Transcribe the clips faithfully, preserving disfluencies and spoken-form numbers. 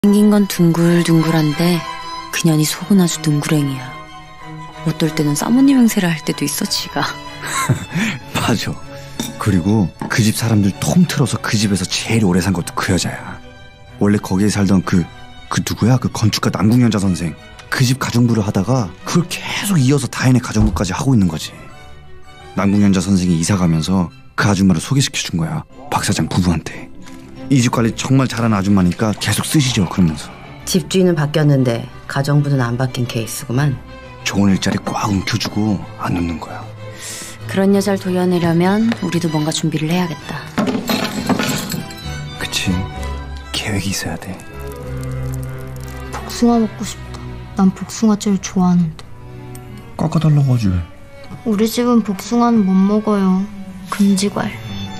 생긴 건 둥글둥글한데 그년이 속은 아주 능구랭이야. 어떨 때는 사모님 행세를 할 때도 있어, 지가. 맞아. 그리고 그 집 사람들 통틀어서 그 집에서 제일 오래 산 것도 그 여자야. 원래 거기에 살던 그, 그 누구야? 그 건축가 남궁연자 선생. 그 집 가정부를 하다가 그걸 계속 이어서 다인의 가정부까지 하고 있는 거지. 남궁연자 선생이 이사 가면서 그 아줌마를 소개시켜준 거야, 박 사장 부부한테. 이 집 관리 정말 잘하는 아줌마니까 계속 쓰시죠, 그러면서. 집주인은 바뀌었는데 가정부는 안 바뀐 케이스구만. 좋은 일자리 꽉 움켜주고 안 놓는 거야. 그런 여자를 도려내려면 우리도 뭔가 준비를 해야겠다. 그치, 계획이 있어야 돼. 복숭아 먹고 싶다. 난 복숭아 제일 좋아하는데. 깎아달라고 하지. 우리 집은 복숭아는 못 먹어요. 금지괄.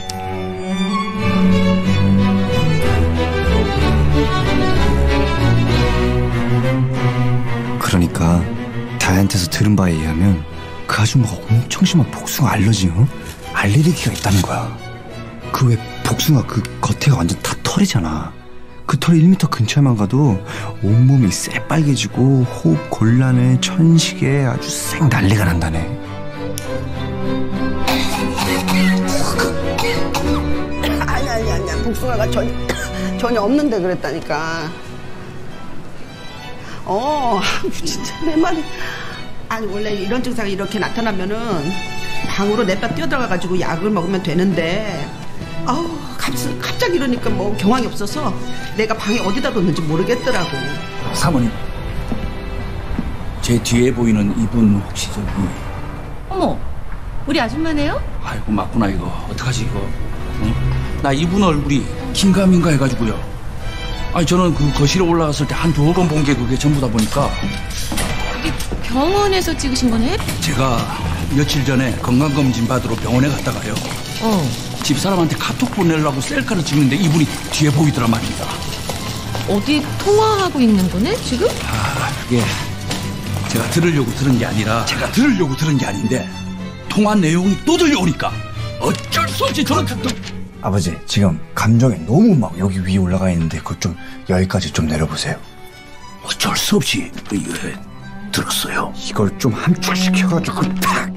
그러니까 다이한테서 들은 바에 의하면 그 아줌마가 엄청 심한 복숭아 알러지, 어? 알레르기가 있다는 거야. 그 왜 복숭아 그 겉에가 완전 다 털이잖아. 그 털 일 미터 근처에만 가도 온몸이 새빨개지고 호흡 곤란해, 천식에 아주 쌩 난리가 난다네. 아니 아니 아니야. 복숭아가 전혀 전혀 없는데 그랬다니까. 어, 진짜 내 말이. 아니 원래 이런 증상이 이렇게 나타나면은 방으로 냅다 뛰어들어가가지고 약을 먹으면 되는데, 아우 갑자기, 갑자기 이러니까 뭐 경황이 없어서 내가 방에 어디다 뒀는지 모르겠더라고. 사모님, 제 뒤에 보이는 이분 혹시 저기... 어머, 우리 아줌마네요? 아이고 맞구나. 이거 어떡하지 이거. 응? 나 이분 얼굴이 긴가민가 해가지고요. 아니 저는 그 거실에 올라갔을 때 한 두어 번 본 게 그게 전부다 보니까. 여기 병원에서 찍으신 거네? 제가 며칠 전에 건강검진 받으러 병원에 갔다가요. 어. 집사람한테 카톡 보내려고 셀카를 찍는데 이분이 뒤에 보이더라 말입니다. 어디 통화하고 있는 거네 지금? 아, 그게 제가 들으려고 들은 게 아니라 제가 들으려고 들은 게 아닌데 통화 내용이 또 들려오니까 어쩔 수 없이 저는 또... 아버지, 지금 감정이 너무 막 여기 위에 올라가 있는데 그거 좀 여기까지 좀 내려보세요. 어쩔 수 없이 이거 들었어요. 이걸 좀 함축시켜가지고 탁.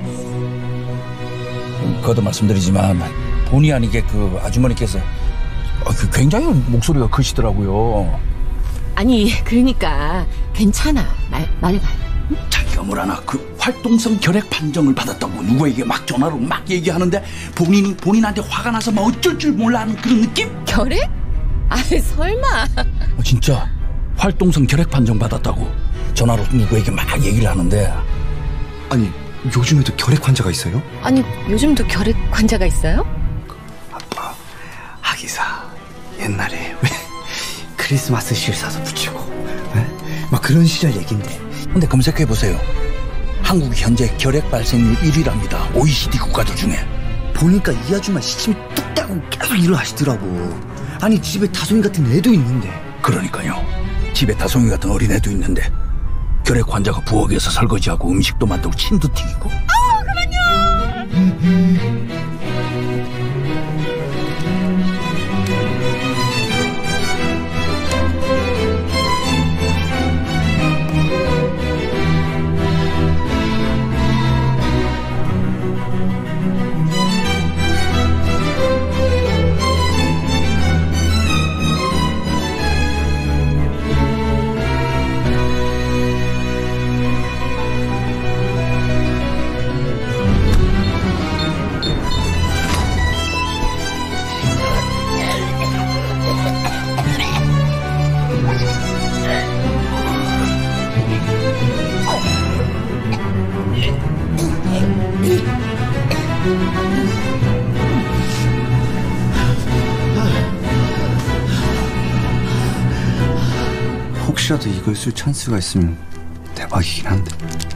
거듭 말씀드리지만 본의 아니게 그 아주머니께서 굉장히 목소리가 크시더라고요. 아니 그러니까 괜찮아. 말, 말해봐요. 응? 자기가 뭐라나 그 활동성 결핵 판정을 받았다고 누구에게 막 전화로 막 얘기하는데 본인이 본인한테 화가 나서 막 어쩔 줄 몰라 하는 그런 느낌? 결핵? 아이 설마. 어, 진짜 활동성 결핵 판정 받았다고 전화로 누구에게 막 얘기를 하는데. 아니 요즘에도 결핵 환자가 있어요? 아니 요즘도 결핵 환자가 있어요? 아빠, 하기사 옛날에 왜 크리스마스 실 사서 붙이고 에? 막 그런 시절 얘긴데. 근데 검색해보세요. 한국이 현재 결핵 발생률 일 위랍니다. 오이시디 국가들 중에. 보니까 이 아줌마 시침이 뚝 따고 계속 일을 하시더라고. 아니 집에 다솜이 같은 애도 있는데. 그러니까요. 집에 다솜이 같은 어린애도 있는데 결핵 환자가 부엌에서 설거지하고 음식도 만들고 침도 튀기고. 아우 그만요. 혹시라도 이걸 쓸 찬스가 있으면 대박이긴 한데.